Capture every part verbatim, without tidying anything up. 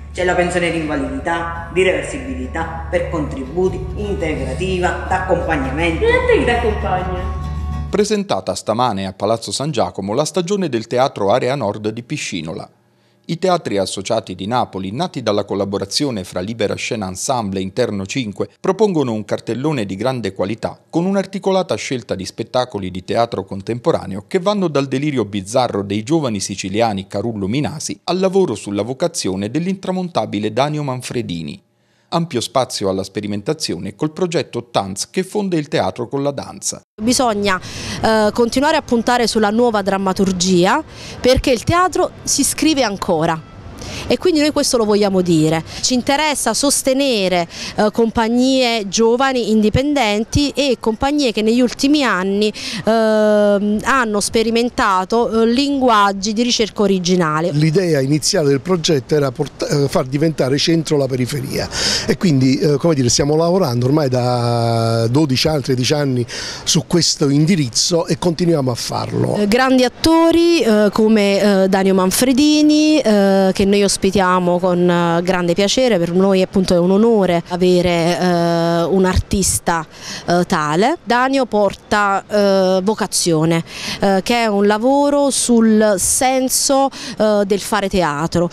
C'è la pensione di invalidità, di reversibilità, per contributi, integrativa, d'accompagnamento. E a te chi ti accompagna? Presentata stamane a Palazzo San Giacomo la stagione del Teatro Area Nord di Piscinola. I teatri associati di Napoli, nati dalla collaborazione fra Libera Scena Ensemble e Interno cinque, propongono un cartellone di grande qualità con un'articolata scelta di spettacoli di teatro contemporaneo che vanno dal delirio bizzarro dei giovani siciliani Carullo Minasi al lavoro sulla vocazione dell'intramontabile Danio Manfredini. Ampio spazio alla sperimentazione col progetto Tanz che fonde il teatro con la danza. Bisogna eh, continuare a puntare sulla nuova drammaturgia perché il teatro si scrive ancora. E quindi noi questo lo vogliamo dire. Ci interessa sostenere eh, compagnie giovani, indipendenti e compagnie che negli ultimi anni eh, hanno sperimentato eh, linguaggi di ricerca originale. L'idea iniziale del progetto era eh, far diventare centro la periferia e quindi eh, come dire, stiamo lavorando ormai da dodici anni, tredici anni su questo indirizzo e continuiamo a farlo. Eh, grandi attori eh, come eh, Danio Manfredini eh, che noi ospitiamo con uh, grande piacere. Per noi appunto è un onore avere uh, un artista uh, tale. Danio porta uh, vocazione, uh, che è un lavoro sul senso uh, del fare teatro.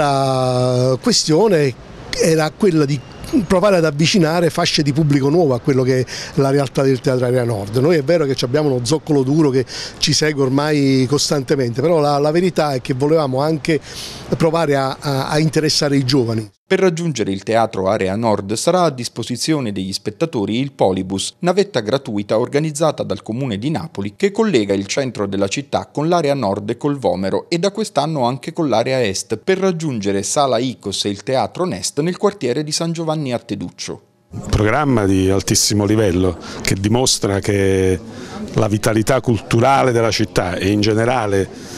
Altra questione era quella di provare ad avvicinare fasce di pubblico nuovo a quello che è la realtà del Teatro Area Nord. Noi è vero che abbiamo uno zoccolo duro che ci segue ormai costantemente, però la, la verità è che volevamo anche provare a, a, a interessare i giovani. Per raggiungere il Teatro Area Nord sarà a disposizione degli spettatori il Polibus, navetta gratuita organizzata dal Comune di Napoli che collega il centro della città con l'area nord e col Vomero e da quest'anno anche con l'area est per raggiungere Sala Icos e il Teatro Nest nel quartiere di San Giovanni a Teduccio. Un programma di altissimo livello che dimostra che la vitalità culturale della città e in generale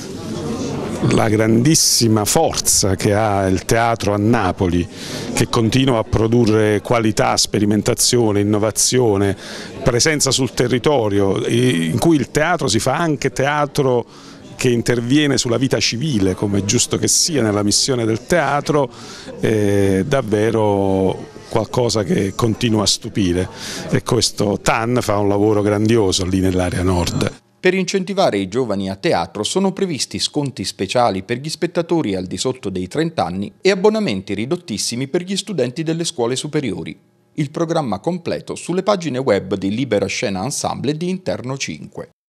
la grandissima forza che ha il teatro a Napoli, che continua a produrre qualità, sperimentazione, innovazione, presenza sul territorio, in cui il teatro si fa anche teatro che interviene sulla vita civile, come è giusto che sia nella missione del teatro, è davvero qualcosa che continua a stupire e questo T A N fa un lavoro grandioso lì nell'area nord. Per incentivare i giovani a teatro sono previsti sconti speciali per gli spettatori al di sotto dei trenta anni e abbonamenti ridottissimi per gli studenti delle scuole superiori. Il programma completo sulle pagine web di Libera Scena Ensemble e di Interno cinque.